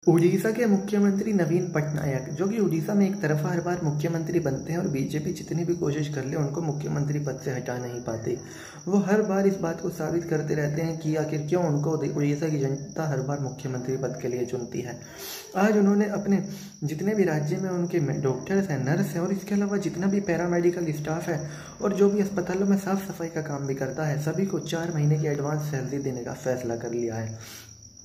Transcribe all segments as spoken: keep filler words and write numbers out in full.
उड़ीसा के मुख्यमंत्री नवीन पटनायक, जो कि उड़ीसा में एक तरफा हर बार मुख्यमंत्री बनते हैं और बीजेपी जितनी भी कोशिश कर ले उनको मुख्यमंत्री पद से हटा नहीं पाती। वो हर बार इस बात को साबित करते रहते हैं कि आखिर क्यों उनको उड़ीसा की जनता हर बार मुख्यमंत्री पद के लिए चुनती है। आज उन्होंने अपने जितने भी राज्य में उनके डॉक्टर्स हैं, नर्स हैं और इसके अलावा जितना भी पैरामेडिकल स्टाफ है और जो भी अस्पतालों में साफ सफाई का काम भी करता है, सभी को चार महीने की एडवांस सैलरी देने का फैसला कर लिया है।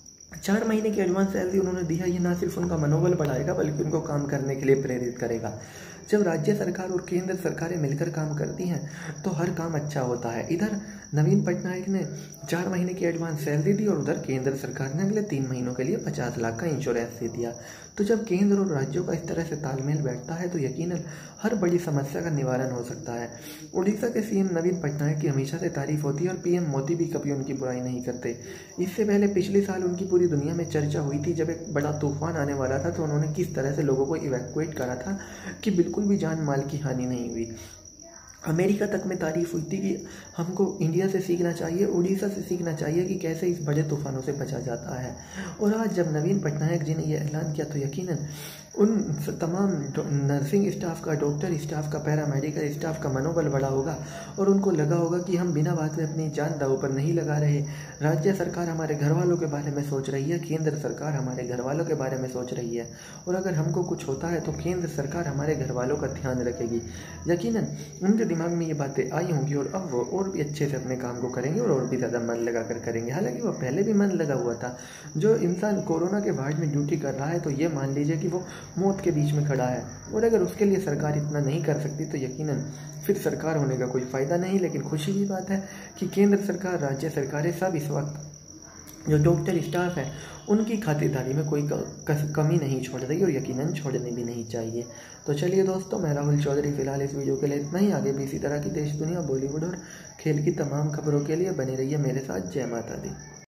चार महीने की एडवांस सैलरी उन्होंने दिया, ये ना सिर्फ उनका मनोबल बढ़ाएगा बल्कि उनको काम करने के लिए प्रेरित करेगा। जब राज्य सरकार और केंद्र सरकारें मिलकर काम करती हैं तो हर काम अच्छा होता है। इधर नवीन पटनायक ने चार महीने की एडवांस सैलरी दी और उधर केंद्र सरकार ने अगले तीन महीनों के लिए पचास लाख का इंश्योरेंस दे दिया। तो जब केंद्र और राज्यों का इस तरह से तालमेल बैठता है तो यकीनन हर बड़ी समस्या का निवारण हो सकता है। उड़ीसा के सीएम नवीन पटनायक की हमेशा से तारीफ होती है और पीएम मोदी भी कभी उनकी बुराई नहीं करते। इससे पहले पिछले साल उनकी पूरी दुनिया में चर्चा हुई थी, जब एक बड़ा तूफान आने वाला था तो उन्होंने किस तरह से लोगों को इवैक्यूएट करा था कि बिल्कुल भी जान माल की हानि नहीं हुई। अमेरिका तक में तारीफ हुई थी कि हमको इंडिया से सीखना चाहिए, उड़ीसा से सीखना चाहिए कि कैसे इस बड़े तूफानों से बचा जाता है। और आज जब नवीन पटनायक जी ने यह ऐलान किया तो यकीनन उन तमाम नर्सिंग स्टाफ का, डॉक्टर स्टाफ का, पैरामेडिकल स्टाफ का मनोबल बढ़ा होगा और उनको लगा होगा कि हम बिना बात में अपनी जान दांव पर नहीं लगा रहे। राज्य सरकार हमारे घर वालों के बारे में सोच रही है, केंद्र सरकार हमारे घर वालों के बारे में सोच रही है और अगर हमको कुछ होता है तो केंद्र सरकार हमारे घर वालों का ध्यान रखेगी। यकीनन उनके दिमाग में ये बातें आई होंगी और अब वो और भी अच्छे से अपने काम को करेंगे और और भी ज़्यादा मन लगा कर करेंगे। हालांकि वो पहले भी मन लगा हुआ था। जो इंसान कोरोना के वार्ड में ड्यूटी कर रहा है तो ये मान लीजिए कि वो मौत के बीच में खड़ा है और अगर उसके लिए सरकार इतना नहीं कर सकती तो यकीनन फिर सरकार होने का कोई फ़ायदा नहीं। लेकिन खुशी की बात है कि केंद्र सरकार, राज्य सरकारें सब इस वक्त जो डॉक्टर स्टाफ है उनकी खातिरदारी में कोई कमी नहीं छोड़ रही और यकीनन छोड़नी भी नहीं चाहिए। तो चलिए दोस्तों, मैं राहुल चौधरी फिलहाल इस वीडियो के लिए इतना ही। आगे भी इसी तरह की देश दुनिया, बॉलीवुड और खेल की तमाम खबरों के लिए बने रहिए मेरे साथ। जय माता दी।